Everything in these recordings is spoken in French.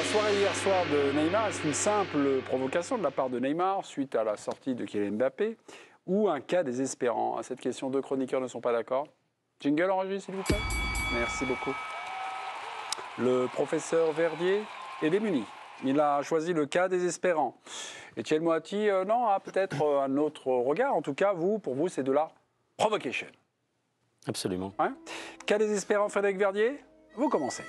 soirée hier soir de Neymar, est-ce une simple provocation de la part de Neymar suite à la sortie de Kylian Mbappé ou un cas désespérant? À cette question, deux chroniqueurs ne sont pas d'accord. Jingle enregistré, s'il vous plaît. Merci beaucoup. Le professeur Verdier est démuni. Il a choisi le cas désespérant. Étienne Moati, non, a peut-être un autre regard. En tout cas, pour vous, c'est de la provocation. Absolument. Ouais. Cas désespérant, Frédéric Verdier, vous commencez.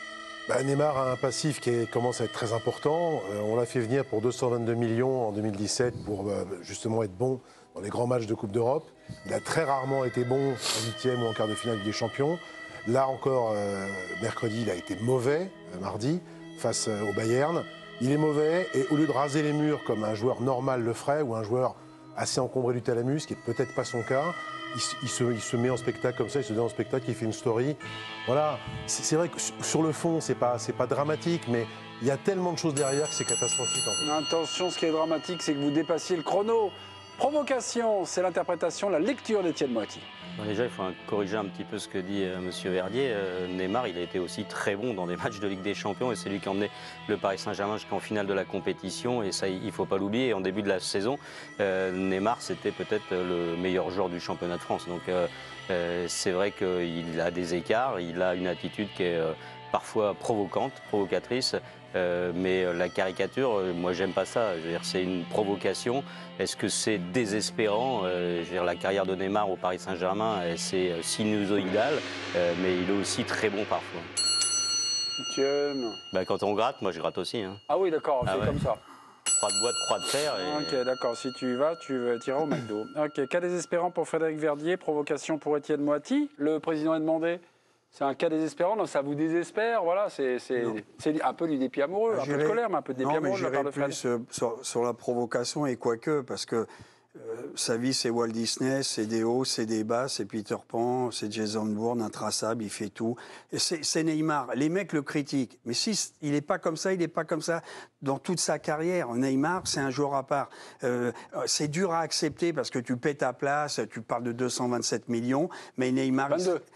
Neymar a un passif qui commence à être très important. On l'a fait venir pour 222 millions en 2017 pour justement être bon dans les grands matchs de Coupe d'Europe. Il a très rarement été bon en huitième ou en quart de finale des champions. Là encore, mercredi, il a été mauvais, mardi, face au Bayern. Il est mauvais et au lieu de raser les murs comme un joueur normal le ferait ou un joueur assez encombré du thalamus, qui n'est peut-être pas son cas, il se met en spectacle comme ça, il se donne en spectacle, il fait une story. Voilà, c'est vrai que sur le fond, c'est pas dramatique, mais il y a tellement de choses derrière que c'est catastrophique. En fait. Attention, ce qui est dramatique, c'est que vous dépassiez le chrono. Provocation, c'est l'interprétation, la lecture d'Étienne Moati. Déjà, il faut corriger un petit peu ce que dit M. Verdier. Neymar, il a été aussi très bon dans des matchs de Ligue des Champions et c'est lui qui a emmené le Paris Saint-Germain jusqu'en finale de la compétition. Et ça, il ne faut pas l'oublier. En début de la saison, Neymar, c'était peut-être le meilleur joueur du championnat de France. Donc, c'est vrai qu'il a des écarts. Il a une attitude qui est parfois provocatrice. Mais la caricature, moi j'aime pas ça. Je veux dire, c'est une provocation. Est-ce que c'est désespérant? Je veux dire, la carrière de Neymar au Paris Saint-Germain, c'est sinusoïdal, mais il est aussi très bon parfois. Etienne. Quand on gratte, moi je gratte aussi. Hein. Ah oui, d'accord, c'est comme ça. Croix de bois, croix de fer. Et... Ok, d'accord. Si tu y vas, tu iras au McDo. Ok, cas désespérant pour Frédéric Verdier, provocation pour Étienne Moati. Le président est demandé. C'est un cas désespérant, donc ça vous désespère, voilà, c'est un peu du dépit amoureux, un peu de colère, mais un peu de dépit amoureux de la part de Fred. Sur la provocation et quoique, parce que sa vie c'est Walt Disney, c'est des hauts, c'est des bas, c'est Peter Pan, c'est Jason Bourne, intraçable, il fait tout. Et c'est Neymar, les mecs le critiquent, mais si il n'est pas comme ça, il n'est pas comme ça dans toute sa carrière. Neymar, c'est un joueur à part. C'est dur à accepter parce que tu paies ta place, tu parles de 227 millions, mais Neymar...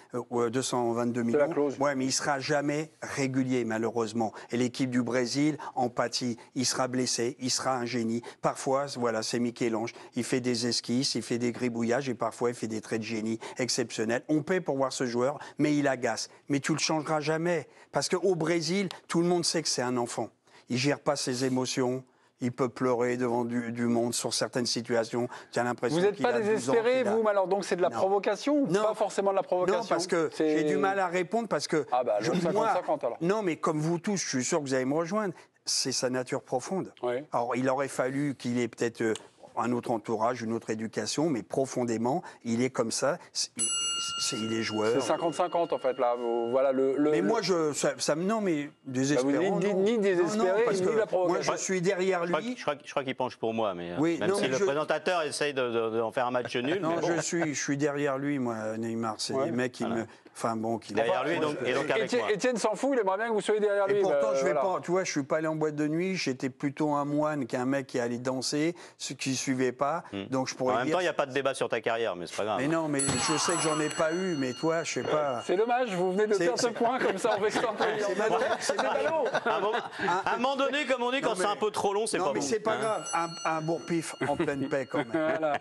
222 millions. C'est la clause. Ouais, mais il ne sera jamais régulier, malheureusement. Et l'équipe du Brésil en pâtit. Il sera blessé, il sera un génie. Parfois, voilà, c'est Michel-Ange. Il fait des esquisses, il fait des gribouillages et parfois il fait des traits de génie exceptionnels. On paie pour voir ce joueur, mais il agace. Mais tu ne le changeras jamais. Parce qu'au Brésil, tout le monde sait que c'est un enfant. Il ne gère pas ses émotions. Il peut pleurer devant du monde sur certaines situations. Tu as l'impression vous n'êtes pas désespéré, vous, mais alors donc c'est de la provocation ou pas forcément de la provocation? Non, parce que j'ai du mal à répondre parce que... Ah bah, le 50-50 alors. Non, mais comme vous tous, je suis sûr que vous allez me rejoindre, c'est sa nature profonde. Oui. Alors, il aurait fallu qu'il ait peut-être un autre entourage, une autre éducation, mais profondément, il est comme ça. Il est joueur. C'est 50-50 en fait là. Voilà mais moi non mais désespérant. Ni désespéré, parce ni que la provocation. Moi je suis derrière lui. Je crois qu'il penche pour moi, mais oui, même si le présentateur essaye d'en faire un match nul. Non, bon. je suis derrière lui, moi, Neymar. C'est des mecs qui me. Enfin bon, qui derrière lui, donc avec moi. Étienne s'en fout, il aimerait bien que vous soyez derrière lui. Et pourtant, je vais pas. Tu vois, je suis pas allé en boîte de nuit. J'étais plutôt un moine qu'un mec qui allait danser, ce qui suivait pas. Donc je pourrais. En même temps, il n'y a pas de débat sur ta carrière, mais c'est pas grave. Mais non, mais je sais que j'en ai pas eu. Mais toi, je sais pas. C'est dommage, vous venez de faire ce point comme ça en restant. C'est ballot. À un moment donné, comme on dit, quand c'est un peu trop long, c'est pas bon. Non, mais c'est pas grave. Un bourre-pif en pleine paix, quand même. Voilà.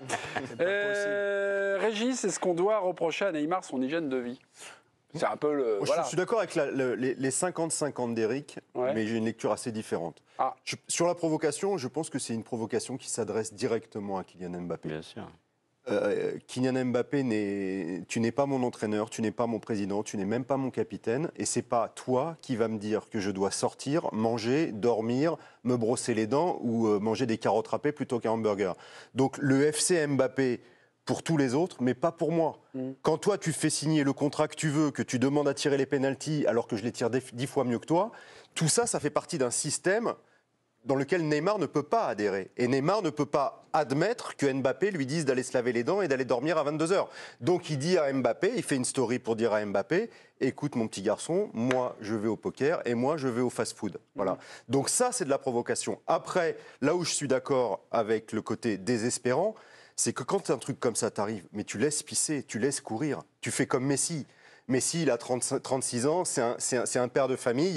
Régis, est-ce qu'on doit reprocher à Neymar son hygiène de vie? C'est un peu le. Je suis d'accord avec les 50-50 d'Éric, mais j'ai une lecture assez différente. Sur la provocation, je pense que c'est une provocation qui s'adresse directement à Kylian Mbappé. Bien sûr. Kylian Mbappé, tu n'es pas mon entraîneur, tu n'es pas mon président, tu n'es même pas mon capitaine, et c'est pas toi qui vas me dire que je dois sortir, manger, dormir, me brosser les dents ou manger des carottes râpées plutôt qu'un hamburger. Donc le FC Mbappé pour tous les autres, mais pas pour moi. Quand toi, tu fais signer le contrat que tu veux, que tu demandes à tirer les pénaltys alors que je les tire 10 fois mieux que toi, tout ça, ça fait partie d'un système dans lequel Neymar ne peut pas adhérer. Et Neymar ne peut pas admettre que Mbappé lui dise d'aller se laver les dents et d'aller dormir à 22h. Donc il dit à Mbappé, il fait une story pour dire à Mbappé, écoute mon petit garçon, moi je vais au poker et moi je vais au fast-food. Voilà. Donc ça, c'est de la provocation. Après, là où je suis d'accord avec le côté désespérant, c'est que quand un truc comme ça t'arrive, mais tu laisses pisser, tu laisses courir. Tu fais comme Messi. Messi, il a 36 ans, c'est un père de famille.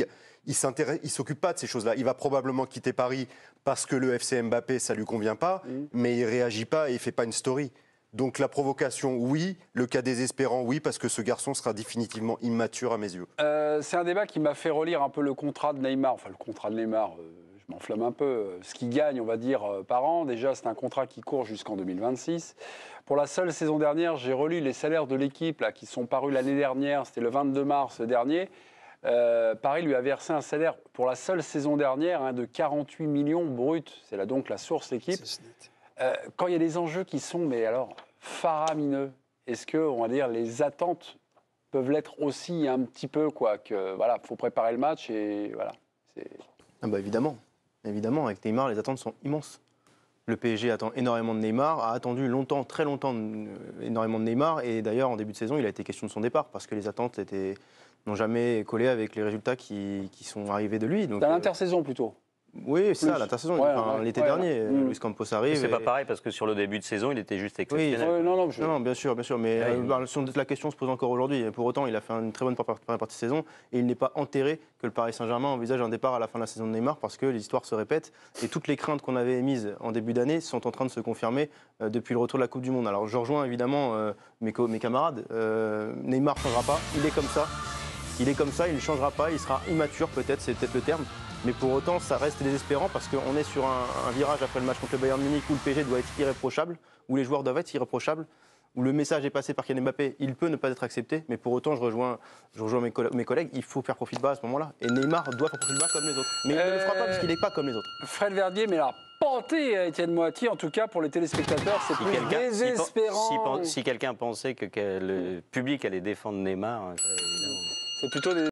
il s'occupe pas de ces choses-là. Il va probablement quitter Paris parce que le FC Mbappé, ça lui convient pas, mais il réagit pas et il fait pas une story. Donc la provocation, oui. Le cas désespérant, oui, parce que ce garçon sera définitivement immature à mes yeux. C'est un débat qui m'a fait relire un peu le contrat de Neymar. Enfin, le contrat de Neymar, je m'enflamme un peu. Ce qu'il gagne, on va dire, par an. Déjà, c'est un contrat qui court jusqu'en 2026. Pour la seule saison dernière, j'ai relu les salaires de l'équipe là, qui sont parus l'année dernière. C'était le 22 mars dernier. Paris lui a versé un salaire pour la seule saison dernière de 48 millions bruts. C'est là donc la source, l'équipe. Quand il y a des enjeux qui sont, mais alors, faramineux, est-ce que, on va dire, les attentes peuvent l'être aussi un petit peu, quoi, que voilà, faut préparer le match et voilà. Ah bah évidemment, évidemment, avec Neymar, les attentes sont immenses. Le PSG attend énormément de Neymar, a attendu longtemps, très longtemps, énormément de Neymar, et d'ailleurs, en début de saison, il a été question de son départ, parce que les attentes n'ont jamais collé avec les résultats qui sont arrivés de lui. C'est à l'intersaison, plutôt. Oui, c'est ça, l'intersaison. Ouais, l'été dernier, Luis Campos arrive. C'est pas pareil parce que sur le début de saison, il était juste exceptionnel. Oui, non, bien sûr. Mais la question se pose encore aujourd'hui. Pour autant, il a fait une très bonne première partie de saison et il n'est pas enterré que le Paris Saint-Germain envisage un départ à la fin de la saison de Neymar parce que les histoires se répètent et toutes les craintes qu'on avait émises en début d'année sont en train de se confirmer depuis le retour de la Coupe du Monde. Alors, je rejoins évidemment mes camarades. Neymar ne changera pas. Il est comme ça. Il est comme ça. Il ne changera pas. Il sera immature, peut-être. C'est peut-être le terme. Mais pour autant, ça reste désespérant parce qu'on est sur un virage après le match contre le Bayern Munich où le PSG doit être irréprochable, où les joueurs doivent être irréprochables, où le message est passé par Kylian Mbappé, il peut ne pas être accepté. Mais pour autant, je rejoins mes collègues, il faut faire profil bas à ce moment-là. Et Neymar doit faire profil bas comme les autres. Mais il ne le fera pas parce qu'il n'est pas comme les autres. Fred Verdier, mais alors, panté à Étienne Moiti, en tout cas pour les téléspectateurs, c'est plus désespérant. Si quelqu'un pensait que le public allait défendre Neymar, évidemment. C'est plutôt des